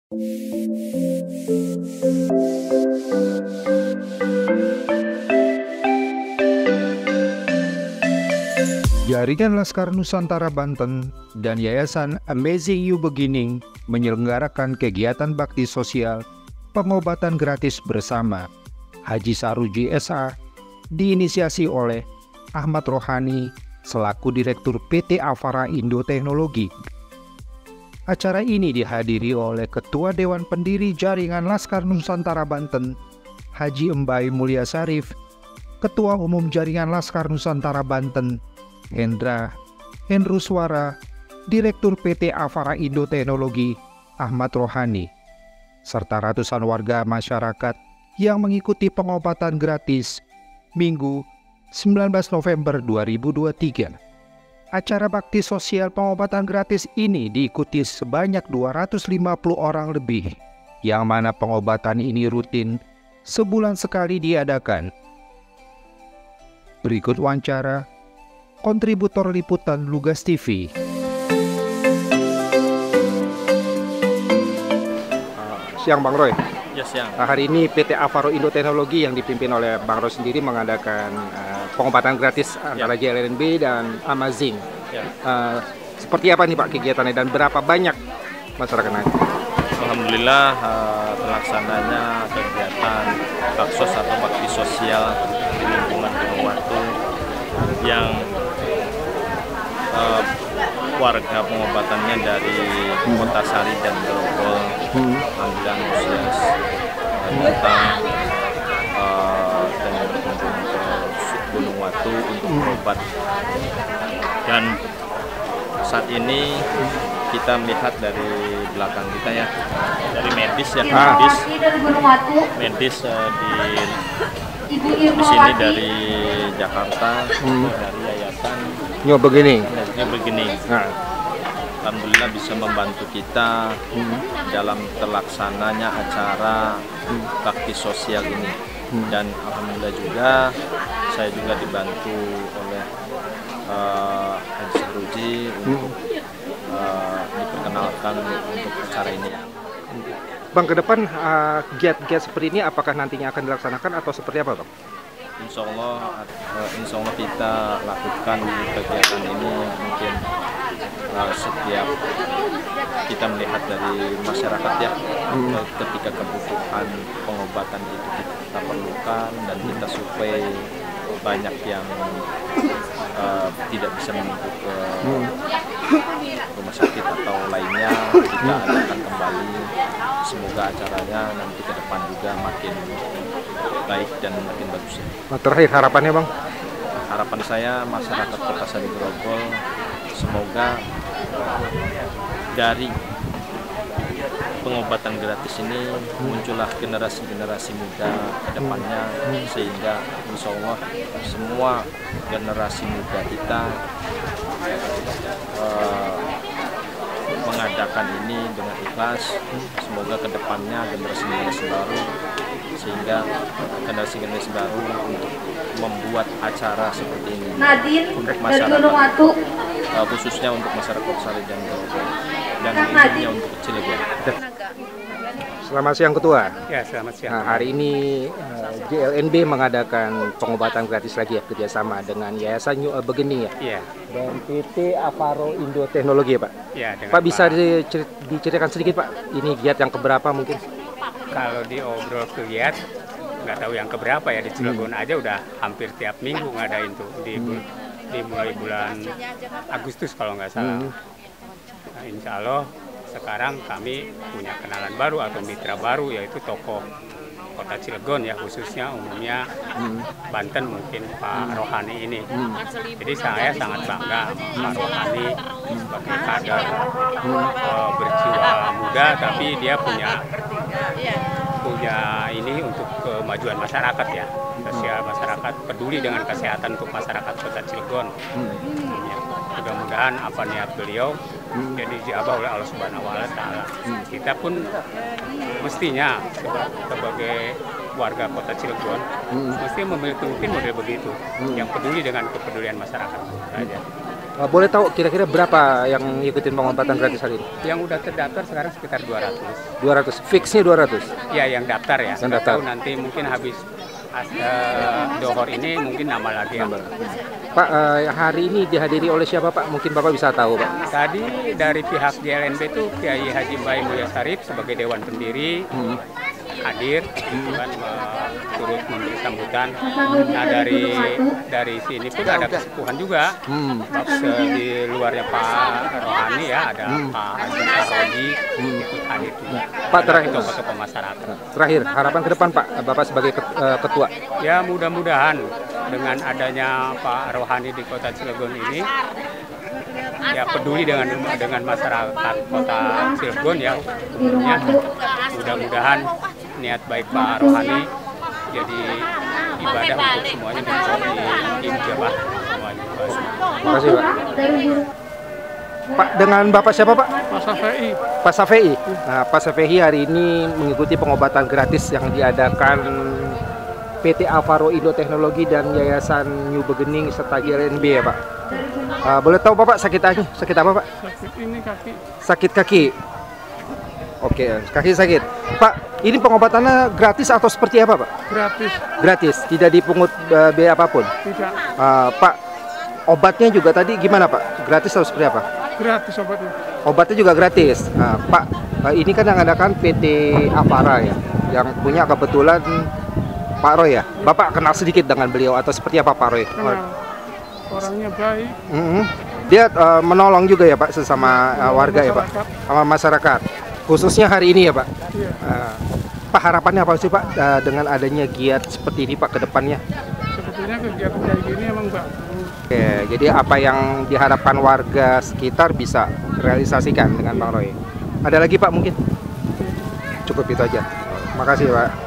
Jaringan Laskar Nusantara Banten dan Yayasan Amazing You Beginning menyelenggarakan kegiatan bakti sosial pengobatan gratis bersama Haji Saruji SA diinisiasi oleh Ahmad Rohani selaku Direktur PT Avara Indo Teknologi. Acara ini dihadiri oleh Ketua Dewan Pendiri Jaringan Laskar Nusantara Banten, Haji Embai Mulya Sarif, Ketua Umum Jaringan Laskar Nusantara Banten, Hendru Suara, Direktur PT Avara Indo Teknologi, Ahmad Rohani, serta ratusan warga masyarakat yang mengikuti pengobatan gratis Minggu 19 November 2023. Acara bakti sosial pengobatan gratis ini diikuti sebanyak 250 orang lebih, yang mana pengobatan ini rutin sebulan sekali diadakan. Berikut wawancara kontributor liputan Lugas TV. Siang Bang Roy. Ya, siang. Hari ini PT Avara Indo Teknologi yang dipimpin oleh Bang Roy sendiri mengadakan pengobatan gratis antara JLNB dan Amazing. Ya. Seperti apa nih Pak kegiatannya dan berapa banyak masyarakat nanti? Alhamdulillah terlaksananya kegiatan baksos atau bakti sosial di lingkungan Gunung Watu yang warga pengobatannya dari Kota Sari dan Grogol, dan antusias datang dan berkunjung ke Gunung Watu untuk berobat. Dan saat ini kita melihat dari belakang kita ya, dari medis ya, medis di sini dari Jakarta, dari yayasan Nyoba Beginning. Nah, alhamdulillah bisa membantu kita dalam terlaksananya acara bakti sosial ini. Dan alhamdulillah juga saya juga dibantu oleh Haji Saruji untuk diperkenalkan untuk acara ini. Bang, ke depan giat-giat seperti ini apakah nantinya akan dilaksanakan atau seperti apa Bang? Insya Allah kita lakukan kegiatan ini mungkin setiap kita melihat dari masyarakat ya, ketika kebutuhan pengobatan itu kita perlukan dan kita survei banyak yang tidak bisa menuju ke rumah sakit atau lainnya, kita adakan kembali. Semoga acaranya nanti ke depan juga makin baik dan makin bagus. Terakhir harapannya Bang? Harapan saya masyarakat Kota Sari Grogol semoga dari pengobatan gratis ini muncullah generasi-generasi muda ke depannya, sehingga insya Allah semua generasi muda kita mengadakan ini dengan ikhlas. Semoga ke depannya generasi-generasi baru, sehingga generasi-generasi baru untuk membuat acara seperti ini untuk masyarakat, khususnya untuk masyarakat Kota Sari dan Grogol, dan umumnya untuk Cilegon. Selamat siang Ketua. Ya, selamat siang. Nah, hari ini JLNB mengadakan pengobatan gratis lagi ya, kerjasama dengan Yayasan New Beginning ya. Iya. Dan PT Avara Indo Teknologi ya Pak. Ya, Pak bisa diceritakan sedikit Pak, ini giat yang keberapa mungkin? Kalau diobrol ke giat, nggak tahu yang keberapa ya, di Cilegon aja udah hampir tiap minggu ngadain tuh di mulai bulan Agustus kalau nggak salah. Nah, insya Allah sekarang kami punya kenalan baru atau mitra baru, yaitu tokoh Kota Cilegon ya, khususnya umumnya Banten mungkin Pak Rohani ini. Jadi saya sangat bangga Pak Rohani sebagai kader berjiwa muda, tapi dia punya ini untuk kemajuan masyarakat ya, sosial masyarakat, peduli dengan kesehatan untuk masyarakat Kota Cilegon. Mudah-mudahan apa niat beliau jadi diabah oleh Allah Subhanahu wa Ta'ala. Kita pun mestinya sebagai warga Kota Cilegon mesti memiliki mungkin model begitu, yang peduli dengan kepedulian masyarakat saja. Boleh tahu kira-kira berapa yang ngikutin pengobatan gratis hari ini? Yang udah terdaftar sekarang sekitar 200. 200, fixnya 200? Ya, yang daftar ya. Yang daftar. Tahu nanti mungkin habis dohor ini mungkin nambah lagi. Pak, hari ini dihadiri oleh siapa Pak? Mungkin Bapak bisa tahu Pak. Tadi dari pihak JLNB itu Kiai Haji Mbay Mulya Sarif sebagai Dewan Pendiri hadir, kan, turut memberi sambutan. Nah dari sini pun ada kesepuhan juga. Di luarnya Pak Rohani ya, ada Pak Haji Saroji ikut hadir juga. Pak, terakhir tokoh masyarakat. Terakhir, harapan ke depan Pak, Bapak sebagai ketua. Ya, mudah-mudahan dengan adanya Pak Rohani di Kota Cilegon ini, ya peduli dengan masyarakat Kota Cilegon ya, umumnya. Mudah-mudahan niat baik Pak Rohani jadi ibadah untuk semuanya dijabah semuanya. Terima kasih Pak. Pak, dengan Bapak siapa Pak? Pak Safei. Pak Safei. Nah, Pak Safei hari ini mengikuti pengobatan gratis yang diadakan PT Alvaro Indo Teknologi dan Yayasan New Beginning serta JLNB ya Pak. Boleh tahu Bapak sakit apa Pak? Sakit ini kaki. Sakit kaki. Oke, kaki sakit. Pak, ini pengobatannya gratis atau seperti apa Pak? Gratis. Gratis, tidak dipungut biaya apapun? Tidak. Pak, obatnya juga tadi gimana Pak? Gratis atau seperti apa? Gratis obatnya. Obatnya juga gratis. Pak, ini kan yang adakan PT Avara ya, yang punya kebetulan Pak Roy ya. Bapak kenal sedikit dengan beliau atau seperti apa Pak Roy? Kenal. Orangnya baik. Dia menolong juga ya Pak sesama warga ya Pak, sama masyarakat. Khususnya hari ini ya Pak. Iya. Pak, harapannya apa sih Pak dengan adanya giat seperti ini Pak ke depannya? Sebetulnya kegiatan kayak gini emang bagus. Oke, jadi apa yang diharapkan warga sekitar bisa realisasikan dengan Bang Roy. Ada lagi Pak mungkin? Cukup itu aja. Makasih Pak.